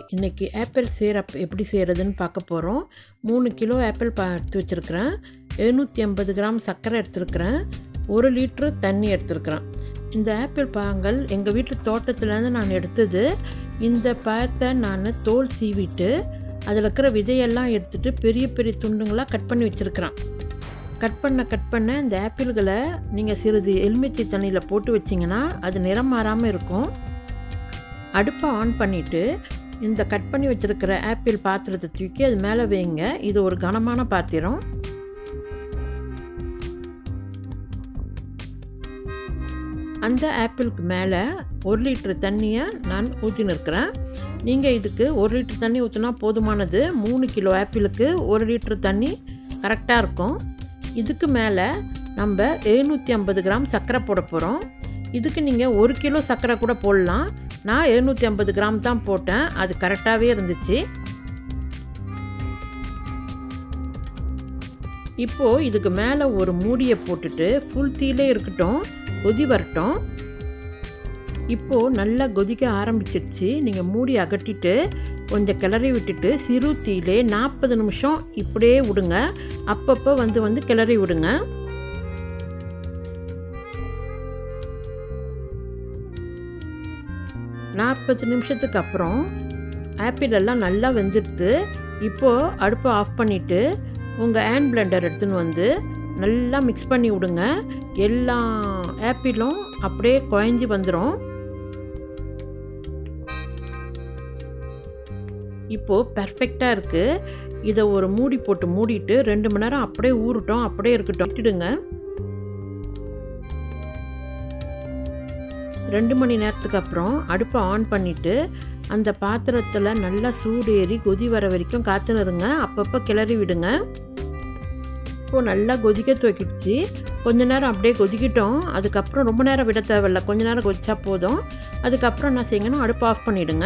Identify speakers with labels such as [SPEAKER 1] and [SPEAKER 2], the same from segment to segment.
[SPEAKER 1] இன்றைக்கி apple syrup எப்படி செய்கிறதுன்னு பார்க்க போகிறோம். 3 கிலோ ஆப்பிள் எடுத்து வச்சுருக்கிறேன். 750 கிராம் சர்க்கரை எடுத்துருக்கிறேன். 1 லிட்ரு தண்ணி எடுத்துருக்கிறேன். இந்த ஆப்பிள் பழங்கள் எங்கள் வீட்டு தோட்டத்துலேருந்து நான் எடுத்தது. இந்த பழத்தை நான் தோல் சீவிட்டு அதில் இருக்கிற விதையெல்லாம் எடுத்துகிட்டு பெரிய பெரிய துண்டுங்களாக கட் பண்ணி வச்சுருக்கிறேன். கட் பண்ண இந்த ஆப்பிள்களை நீங்கள் சிறிது எலுமிச்சை தண்ணியில் போட்டு வச்சிங்கன்னா அது நிறம் மாறாமல் இருக்கும். அடுப்பை ஆன் பண்ணிவிட்டு இந்த கட் பண்ணி வச்சுருக்கிற ஆப்பிள் பாத்திரத்தை தூக்கி அது மேலே வைங்க. இது ஒரு கனமான பாத்திரம். அந்த ஆப்பிளுக்கு மேலே 1 லிட்ரு தண்ணியை நான் ஊற்றின்னு இருக்கிறேன். நீங்கள் இதுக்கு 1 லிட்ரு தண்ணி ஊற்றினா போதுமானது. 3 கிலோ ஆப்பிளுக்கு 1 லிட்ரு தண்ணி கரெக்டாக இருக்கும். இதுக்கு மேலே நம்ம 750 கிராம் சர்க்கரை போட போகிறோம். இதுக்கு நீங்கள் 1 கிலோ சர்க்கரை கூட போடலாம். நான் 750 கிராம் தான் போட்டேன். அது கரெக்டாகவே இருந்துச்சு. இப்போது இதுக்கு மேலே ஒரு மூடியை போட்டுட்டு ஃபுல் தீயிலே இருக்கட்டும், கொதி வரட்டும். இப்போது நல்லா கொதிக்க ஆரம்பிச்சிடுச்சு. நீங்கள் மூடி அகட்டிட்டு கொஞ்சம் கிளறி விட்டுட்டு சிறு தீயிலே 40 நிமிஷம் இப்படியே விடுங்க. அப்பப்போ வந்து கிளறி விடுங்க. நாற்பது நிமிஷத்துக்கு அப்புறம் ஆப்பிள் எல்லாம் நல்லா வெந்துடுது. இப்போது அடுப்பை ஆஃப் பண்ணிவிட்டு உங்கள் ஹேண்ட் பிளெண்டர் எடுத்துன்னு வந்து நல்லா மிக்ஸ் பண்ணி விடுங்க. எல்லா ஆப்பிளும் அப்படியே குழஞ்சி வந்துடும். இப்போது பர்ஃபெக்டாக இருக்குது. இதை ஒரு மூடி போட்டு மூடிட்டு 2 மணி நேரம் அப்படியே ஊறட்டும், அப்படியே இருக்கட்டும். விட்டுடுங்க. 2 மணி நேரத்துக்கு அப்புறம் அடுப்பை ஆன் பண்ணிவிட்டு அந்த பாத்திரத்தில் நல்லா சூடு ஏறி கொதி வர வரைக்கும் காத்துனுருங்க. அப்பப்போ கிளறி விடுங்க. இப்போது நல்லா கொதிக்க துவக்கிடுச்சு. கொஞ்ச நேரம் அப்படியே கொதிக்கிட்டோம். அதுக்கப்புறம் ரொம்ப நேரம் விட தேவையில்லை, கொஞ்ச நேரம் கொதிச்சா போதும். அதுக்கப்புறம் என்ன செய்யணும், அடுப்பை ஆஃப் பண்ணிவிடுங்க.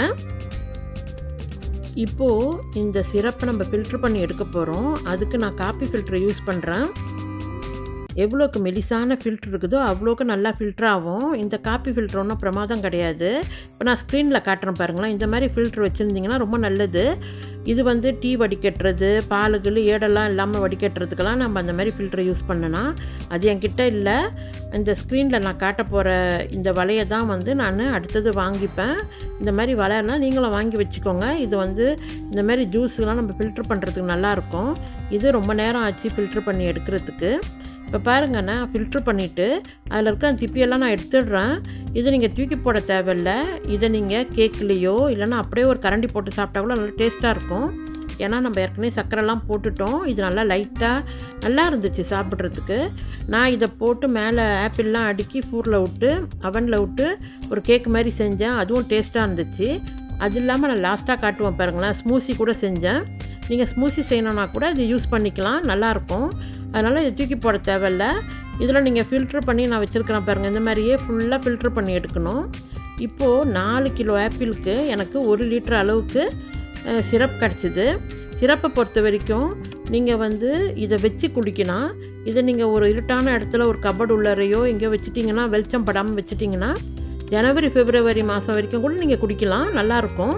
[SPEAKER 1] இப்போது இந்த சிரப்பை நம்ம ஃபில்ட்ரு பண்ணி எடுக்க போகிறோம். அதுக்கு நான் காப்பி ஃபில்ட்ரு யூஸ் பண்ணுறேன். எவ்வளோக்கு மெலிசான ஃபில்ட்ரு இருக்குதோ அவ்வளோக்கு நல்லா ஃபில்ட்ரு ஆகும். இந்த காப்பி ஃபில்ட்ரு ஒன்றும் பிரமாதம் கிடையாது. இப்போ நான் ஸ்க்ரீனில் காட்டுறேன் பாருங்களேன். இந்த மாதிரி ஃபில்ட்ரு வச்சுருந்திங்கன்னா ரொம்ப நல்லது. இது டீ வடிகட்டுறது, பாலுகள் ஏடெல்லாம் இல்லாமல் வடிகட்டுறதுக்கெல்லாம் நம்ம அந்த மாதிரி ஃபில்ட்ரு யூஸ் பண்ணலாம். அது என்கிட்ட இல்லை. இந்த ஸ்க்ரீனில் நான் காட்ட போகிற இந்த வலையை தான் நான் அடுத்தது வாங்கிப்பேன். இந்த மாதிரி வலைன்னா நீங்களும் வாங்கி வச்சுக்கோங்க. இது இந்த மாதிரி ஜூஸ்லாம் நம்ம ஃபில்ட்ரு பண்ணுறதுக்கு நல்லாயிருக்கும். இது ரொம்ப நேரம் ஆச்சு ஃபில்ட்ரு பண்ணி எடுக்கிறதுக்கு. இப்போ பாருங்க, நான் ஃபில்ட்ரு பண்ணிவிட்டு அதில் இருக்க அந்த திப்பியெல்லாம் நான் எடுத்துடுறேன். இதை நீங்கள் தூக்கி போட தேவையில்லை. இதை நீங்கள் கேக்லேயோ இல்லைன்னா அப்படியே ஒரு கரண்டி போட்டு சாப்பிட்டா கூட நல்லா டேஸ்ட்டாக இருக்கும். ஏன்னா நம்ம ஏற்கனவே சர்க்கரைலாம் போட்டுட்டோம். இது நல்லா லைட்டாக நல்லா இருந்துச்சு சாப்பிட்றதுக்கு. நான் இதை போட்டு மேலே ஆப்பிள்லாம் அடுக்கி ஃபூரில் விட்டு அவனில் விட்டு ஒரு கேக் மாதிரி செஞ்சேன். அதுவும் டேஸ்ட்டாக இருந்துச்சு. அது இல்லாமல் நான் லாஸ்ட்டாக காட்டுவேன் பாருங்களேன், ஸ்மூசி கூட செஞ்சேன். நீங்கள் ஸ்மூசி செய்யணுன்னா கூட இது யூஸ் பண்ணிக்கலாம், நல்லாயிருக்கும். அதனால் இது தூக்கி போட தேவையில்ல. இதில் நீங்கள் ஃபில்ட்ரு பண்ணி நான் வச்சுருக்கிறேன் பாருங்கள். இந்த மாதிரியே ஃபுல்லாக ஃபில்ட்ரு பண்ணி எடுக்கணும். இப்போது 4 கிலோ ஆப்பிளுக்கு எனக்கு 1 லிட்டர் அளவுக்கு சிரப் கிடச்சிது. சிரப்பை பொறுத்த வரைக்கும் நீங்கள் இதை வச்சு குடிக்கலாம். இதை நீங்கள் ஒரு இருட்டான இடத்துல ஒரு கபோர்டு உள்ளறையோ எங்கேயோ வச்சுட்டிங்கன்னா, வெளிச்சம் படாமல் வச்சுட்டிங்கன்னா ஜனவரி பிப்ரவரி மாதம் வரைக்கும் கூட நீங்கள் குடிக்கலாம், நல்லாயிருக்கும்.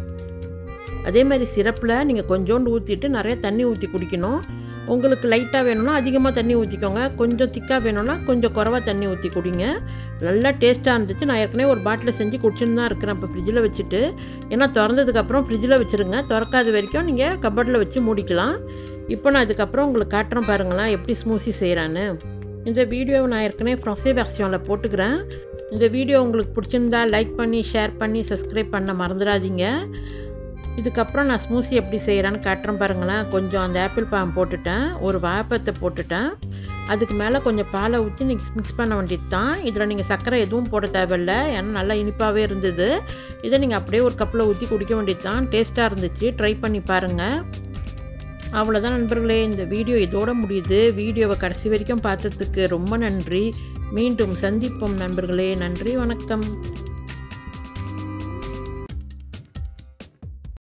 [SPEAKER 1] அதே மாதிரி சிரப்பில் நீங்கள் கொஞ்சோண்டு ஊற்றிட்டு நிறைய தண்ணி ஊற்றி குடிக்கணும். உங்களுக்கு லைட்டாக வேணும்னா அதிகமாக தண்ணி ஊற்றிக்கோங்க. கொஞ்சம் திக்காக வேணும்னா கொஞ்சம் குறைவா தண்ணி ஊற்றி குடிங்க. நல்லா டேஸ்ட்டாக இருந்துச்சு. நான் ஏற்கனவே ஒரு பாட்டில் செஞ்சு குடிச்சுன்னு தான் இருக்கிறேன் இப்போ ஃப்ரிட்ஜில் வச்சுட்டு. ஏன்னா திறந்ததுக்கப்புறம் ஃப்ரிட்ஜில் வச்சுருங்க. திறக்காத வரைக்கும் நீங்கள் கபோர்டில் வச்சு மூடிக்கலாம். இப்போ நான் இதுக்கப்புறம் உங்களுக்கு காட்டுறேன் பாருங்களேன் எப்படி ஸ்மூசி செய்கிறான்னு. இந்த வீடியோவை நான் ஏற்கனவே ஃப்ரான்சே வெர்ஷனில் போட்டுக்கிறேன். இந்த வீடியோ உங்களுக்கு பிடிச்சிருந்தா லைக் பண்ணி ஷேர் பண்ணி சப்ஸ்கிரைப் பண்ண மறந்துடாதீங்க. இதுக்கப்புறம் நான் ஸ்மூசி எப்படி செய்கிறேன்னு காட்டுறேன் பாருங்களேன். கொஞ்சம் அந்த ஆப்பிள் பழம் போட்டுட்டேன், ஒரு வாழைப்பழத்தை போட்டுட்டேன். அதுக்கு மேலே கொஞ்சம் பாலை ஊற்றி நீங்கள் மிக்ஸ் பண்ண வேண்டியது தான். இதில் நீங்கள் சர்க்கரை எதுவும் போட தேவையில்லை. ஏன்னா நல்லா இனிப்பாகவே இருந்தது. இதை நீங்கள் அப்படியே ஒரு கப்பில் ஊற்றி குடிக்க வேண்டியது தான். டேஸ்ட்டாக இருந்துச்சு. ட்ரை பண்ணி பாருங்கள். அவ்வளோதான் நண்பர்களே, இந்த வீடியோ இதோட முடியுது. வீடியோவை கடைசி வரைக்கும் பார்த்ததுக்கு ரொம்ப நன்றி. மீண்டும் சந்திப்போம் நண்பர்களே. நன்றி, வணக்கம்.